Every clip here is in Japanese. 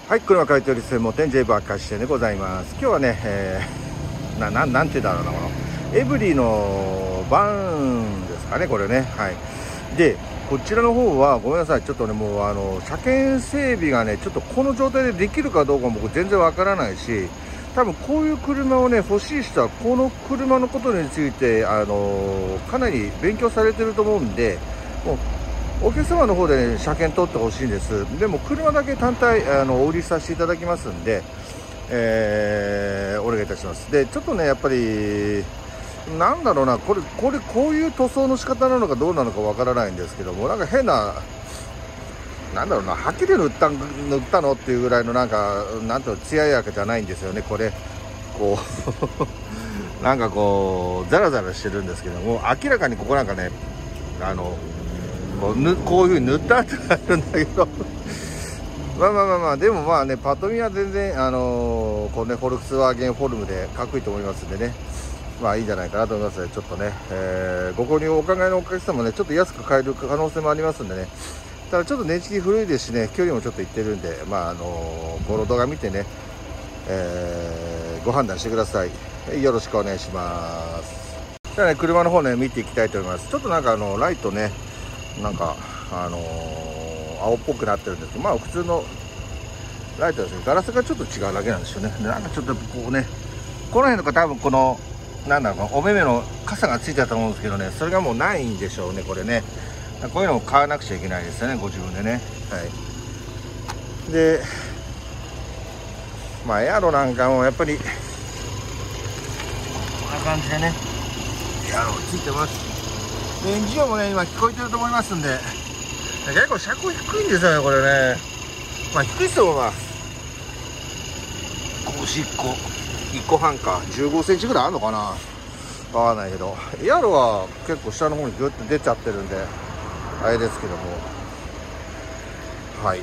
はい、車買い取り専門店 J バー貸してでございます。今日はね、なんてだろうな、このエブリィのバーンですかね、これね。はい。で、こちらの方はごめんなさい、ちょっとね、もう車検整備がね、ちょっとこの状態でできるかどうかも僕全然わからないし、多分こういう車をね欲しい人はこの車のことについてかなり勉強されてると思うんで、もうお客様の方で、ね、車検取ってほしいんです。でも車だけ単体お売りさせていただきますんで、お願いいたします。でちょっとねやっぱりなんだろうな、こういう塗装の仕方なのかどうなのかわからないんですけども、なんか変な、なんだろうな、はっきり塗ったのっていうぐらいのなんていうの、艶やかじゃないんですよね。これこうなんかこうザラザラしてるんですけども、明らかにここなんかねこういう風に塗ったってあるんだけどまあでもまあね、パッと見は全然こうねフォルクスワーゲンフォルムでかっこいいと思いますんでね、まあいいんじゃないかなと思いますので、ちょっとね、ご購入お考えのお客様ね、ちょっと安く買える可能性もありますんでね。ただちょっと年式古いですしね、距離もちょっといってるんで、まあこの動画見てね、ご判断してください。よろしくお願いします。じゃあね、車の方ね見ていきたいと思います。ちょっとなんかライトね、なんか青っぽくなってるんですけど、まあ普通のライトですね。ガラスがちょっと違うだけなんですよね。なんかちょっとこうね、この辺とか多分このなんだろう、お目目の傘がついてたと思うんですけどね、それがもうないんでしょうね、これね。こういうのも買わなくちゃいけないですよね、ご自分でね。はい。で、まあエアロなんかもやっぱりこんな感じでね、エアロついてます。でエンジン音もね今聞こえてると思いますんで、結構車高低いんですよね、これね。まあ低い人もまあ1個半か15センチぐらいあるのかな、わかんないけど、エアロは結構下の方にグッと出ちゃってるんであれですけども、はい。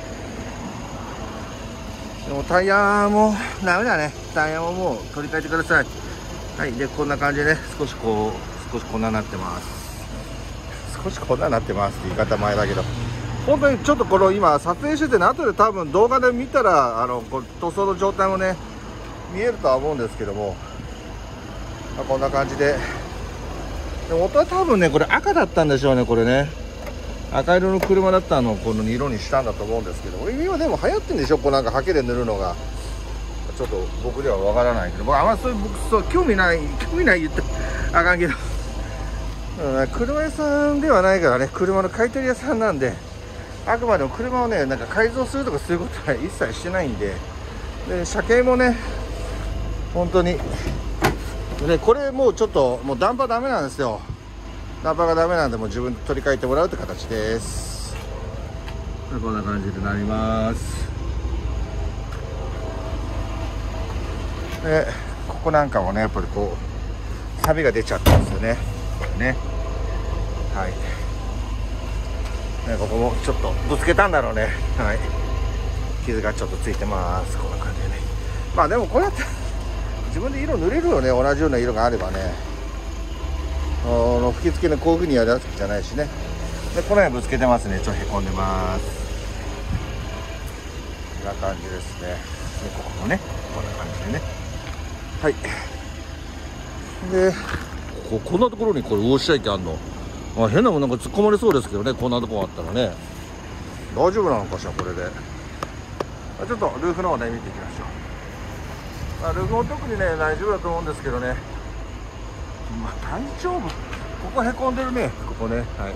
でもタイヤもダメだね。タイヤももう取り替えてください。はい。でこんな感じでね、少しこんなになってます。少しこんなになってますって言い方前だけど、本当にちょっとこの今撮影しててね、後で多分動画で見たら塗装の状態もね見えるとは思うんですけども、まあ、こんな感じで。で元は多分ねこれ赤だったんでしょうね。これね赤色の車だったのをこの色にしたんだと思うんですけど、今でも流行ってるんでしょ、こうなんかハケで塗るのが。ちょっと僕ではわからないけど、僕あんまそう興味ない言ってあかんけど、車屋さんではないからね、車の買い取り屋さんなんで、あくまでも車をねなんか改造するとかそういうことは一切してないんで、車検もね本当にね、これもうちょっともうダンパーダメなんですよ。ダンパーがダメなんで、もう自分で取り替えてもらうって形です。こんな感じでなります。でここなんかもねやっぱりこう錆が出ちゃったんですよね、これね。はい。ね、ここもちょっとぶつけたんだろうね。はい。傷がちょっとついてます。こんな感じでね。まあでもこうやって自分で色塗れるよね、同じような色があればね。吹き付けのこういう風にやるやつじゃないしね。でこの辺ぶつけてますね。ちょっとへこんでます。こんな感じですね。でここもねこんな感じでね。はい。でこんなところにこれウォッシャー液あんの、変なもんなんか突っ込まれそうですけどね、こんなとこあったらね。大丈夫なのかしらこれで。ちょっとルーフの方ね見ていきましょう。ルーフも特にね大丈夫だと思うんですけどね。まあ大丈夫。ここへこんでるね、ここね。はい。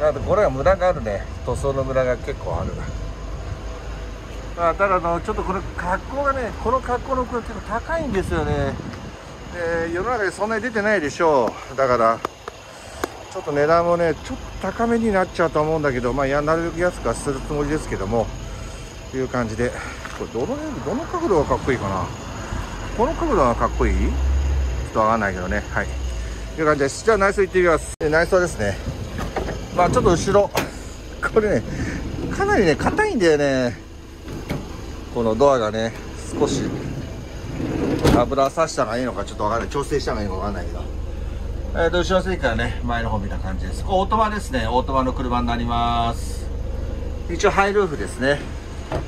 あとこれは無駄があるね、塗装の無駄が結構ある。ただちょっとこの格好がね、この格好の服が結構高いんですよね。で世の中でそんなに出てないでしょう。だからちょっと値段もねちょっと高めになっちゃうと思うんだけど、まあなるべく安くはするつもりですけども、という感じで。これどの角度がかっこいいかな。この角度がかっこいい、ちょっとわかんないけどね。はい、という感じです。じゃあ内装行ってみます。内装ですね。まあちょっと後ろこれねかなりね硬いんだよね、このドアがね。少し油さした方がいいのかちょっとわかんない、調整した方がいいのかわかんないけど、後ろ席からね前の方見た感じです。オートマですね。オートマの車になります。一応ハイルーフですね。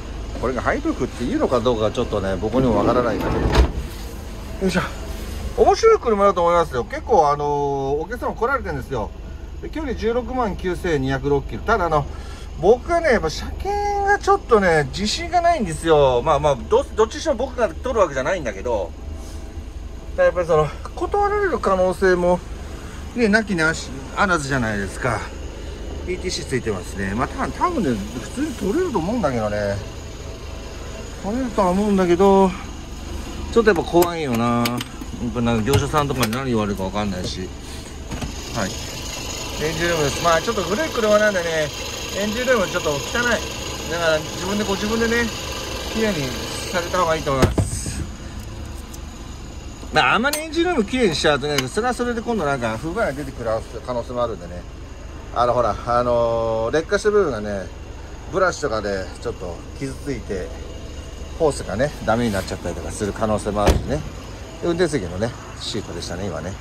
これがハイトークっていうのかどうかちょっとね僕にもわからないんだけど、よいしょ。面白い車だと思いますよ。結構お客様来られてるんですよ。で距離16万9206キロ。ただ僕がねやっぱ車検がちょっとね自信がないんですよ。まあどっちにしろ僕が取るわけじゃないんだけど、やっぱり断られる可能性もねなきにあらずじゃないですか。 PTC ついてますね。まあ多分ね普通に取れると思うんだけどね、取れるとは思うんだけど、ちょっとやっぱ怖いよな。なんか業者さんとかに何言われるか分かんないし。はい、エンジンルームです。まあちょっと古い車なんでね、エンジンルームちょっと汚い。だからご自分でね綺麗にされた方がいいと思います。あんまりエンジンルーム綺麗にしちゃうとね、それはそれで今度なんか不具合が出てくる可能性もあるんでね、ほら劣化した部分がねブラシとかでちょっと傷ついてホースがねダメになっちゃったりとかする可能性もあるしね。運転席のねシートでしたね今ね。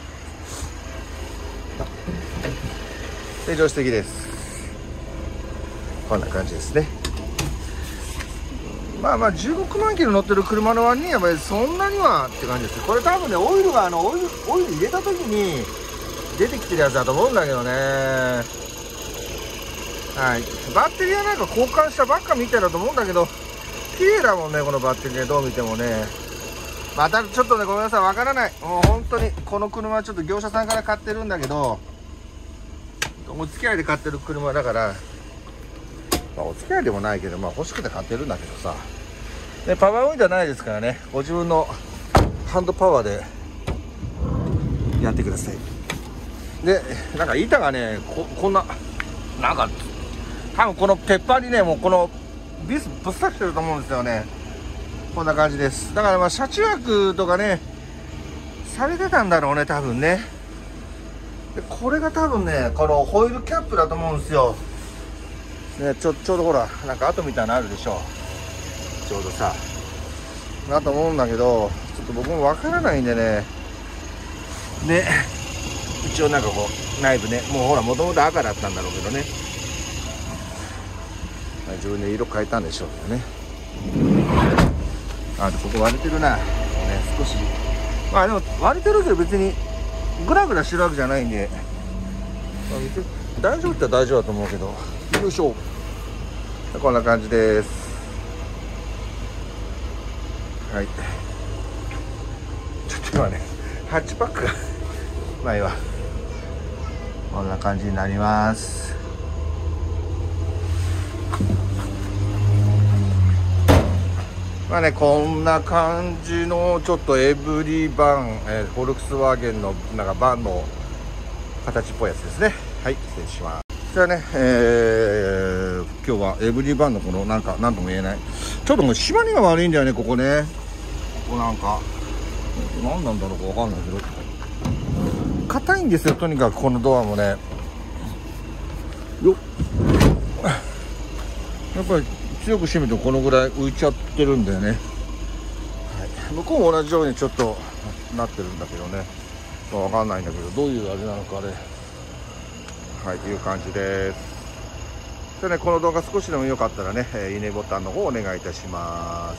で助手席です。こんな感じですね。まあ16万キロ乗ってる車の割にはそんなにはって感じです。これ多分ねオイルがオイル入れた時に出てきてるやつだと思うんだけどね。はい、バッテリーはなんか交換したばっかみたいだと思うんだけど、綺麗だもんねこのバッテリーね、どう見てもね。またちょっとねごめんなさい、わからない。もう本当にこの車はちょっと業者さんから買ってるんだけど、お付き合いで買ってる車だから、まあ、お付き合いでもないけど、まあ欲しくて買ってるんだけどさ、でパワーオイルじゃないですからね、ご自分のハンドパワーでやってください。でなんか板がねこんななんか多分この鉄板にねもうこのビスぶっ刺してると思うんですよね。こんな感じです。だからまあ車中泊とかねされてたんだろうね多分ね。でこれが多分ねこのホイールキャップだと思うんですよ、ね、ちょうどほらなんか跡みたいなのあるでしょ、ちょうどさだと思うんだけど、ちょっと僕もわからないんでね。で一応なんかこう内部ね、もうほらもともと赤だったんだろうけどね、自分で色変えたんでしょうけどね。でここ割れてるな、ね、少し。まあでも割れてるけど別にグラグラしてるわけじゃないんで、大丈夫って大丈夫だと思うけど。よいしょ。こんな感じです。はい、ちょっと今ねハッチパックがまあいいわ。こんな感じになります。まあね、こんな感じのちょっとエブリバン、フォルクスワーゲンのなんかバンの形っぽいやつですね。はい、失礼します。じゃあね、今日はエブリバンのこのなんとも言えない、ちょっともう締まりが悪いんだよねここね。ここなんか何なんだろうかわかんないけど硬いんですよ、とにかくこのドアもね。よっ、やっぱり強く締めてこのぐらい浮いちゃってるんだよね。はい、向こうも同じようにちょっとなってるんだけどね、わかんないんだけどどういうあれなのかあれ。はい、いう感じです。でね、この動画少しでもよかったらね、いいねボタンの方お願いいたします。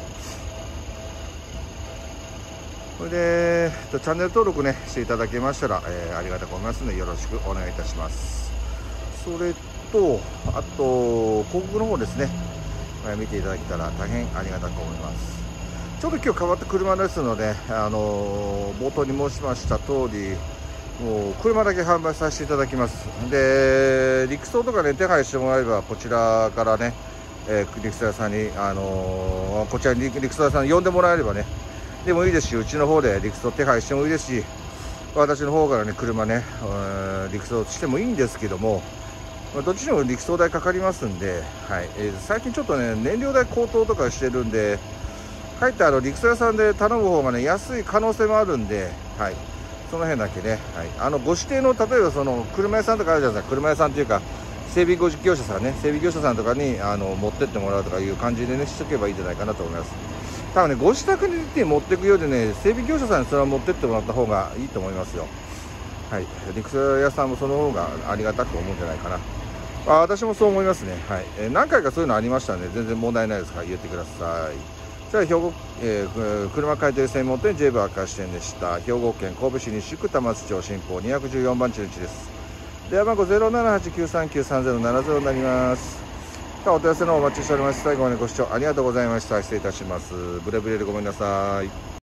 それでチャンネル登録ねしていただけましたら、ありがたく思いますのでよろしくお願いいたします。それとあと広告の方ですね、見ていただけたら大変ありがたく思います。ちょうど今日変わった車ですので、冒頭に申しました通りもう車だけ販売させていただきます。で陸送とかね手配してもらえばこちらからね、陸送屋さんに、こちらに陸送屋さんに呼んでもらえればねでもいいですし、うちの方で陸送手配してもいいですし、私の方からね車ね、陸送してもいいんですけども、どっちにも陸送代かかりますんで、はい、最近ちょっとね燃料代高騰とかしてるんで、かえって陸送屋さんで頼む方がね安い可能性もあるんで、はい、その辺だけね、はい、ご指定の例えばその車屋さんとかあるじゃないですか。車屋さんっていうか整備業者さんね、整備業者さんとかに持ってってもらうとかいう感じでねしとけばいいんじゃないかなと思います。多分ねご自宅に行って持っていくようでね、整備業者さんにそれは持ってってもらった方がいいと思いますよ。はい、陸送屋さんもその方がありがたく思うんじゃないかな私もそう思いますね。はい。何回かそういうのありましたんで、全然問題ないですから言ってください。じゃあ兵庫、車買い取り専門店 J ブ赤支店でした。兵庫県神戸市西区玉津町新報214番地の地です。電話番号 078-939-3070 になります。お問い合わせのお待ちしております。最後までご視聴ありがとうございました。失礼いたします。ブレブレでごめんなさい。